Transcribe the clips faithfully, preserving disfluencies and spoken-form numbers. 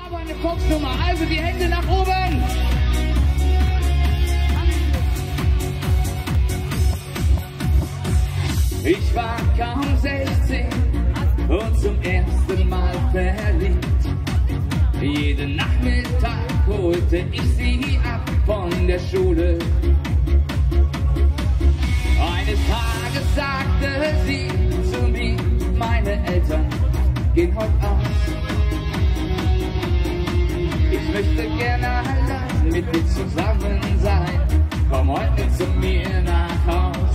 Aber eine Foxnummer, also die Hände nach oben. Ich war kaum sechzehn und zum ersten Mal verliebt. Jeden Nachmittag holte ich sie ab von der Schule. Eines Tages sagte sie zu mir, meine Eltern gehen heute aus. Ich möchte gerne allein mit dir zusammen sein. Komm heute zu mir nach Haus.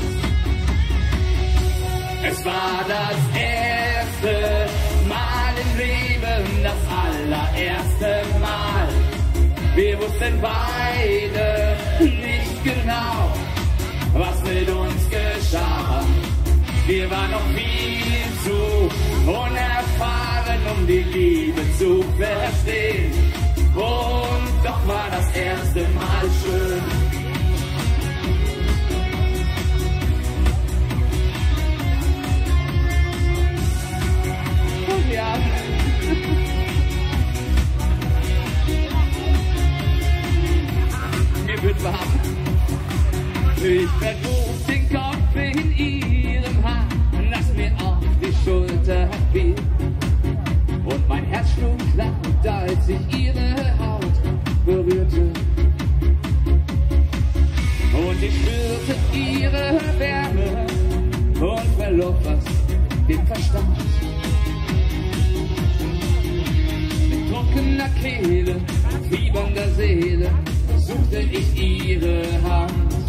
Es war das erste Mal im Leben, das allererste Mal. Wir wussten beide nicht genau, was mit uns geschah. Wir waren noch viel zu unerfahren, um die Liebe zu verstehen. Und doch war das erste Mal schön. Oh ja. Mir wird warm. Ich vergrub den Kopf in ihrem Haar, das mir auf die Schulter fiel. Und mein Herz schlug laut, als ich ihre Haut berührte. Und ich spürte ihre Wärme und verlor fast den Verstand. Mit trockener Kehle, fiebernder Seele suchte ich ihre Hand.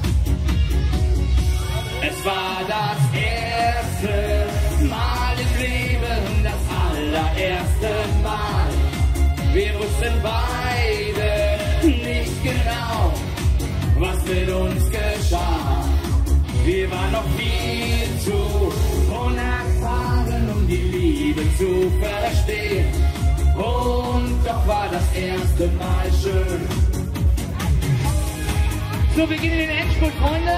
Es war das erste Mal im Leben, das allererste Mal. Wir wussten beide nicht genau, was mit uns geschah. Wir waren noch viel zu unerfahren, um die Liebe zu verstehen. Und doch war das erste Mal schön. So, wir gehen in den Endspurt, Freunde.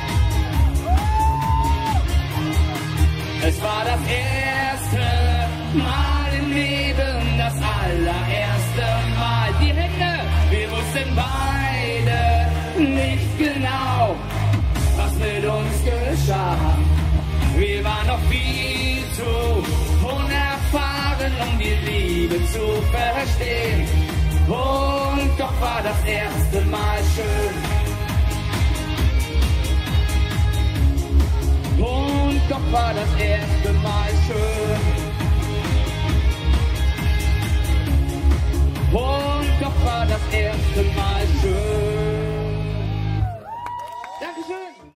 Es war das erste Mal im Leben, das allererste Mal. Die Hände, wir wussten beide nicht genau, was mit uns geschah. Wir waren noch viel zu unerfahren, um die Liebe zu verstehen. Und doch war das erste Mal schön. Und doch war das erste Mal schön. Und doch war das erste Mal schön.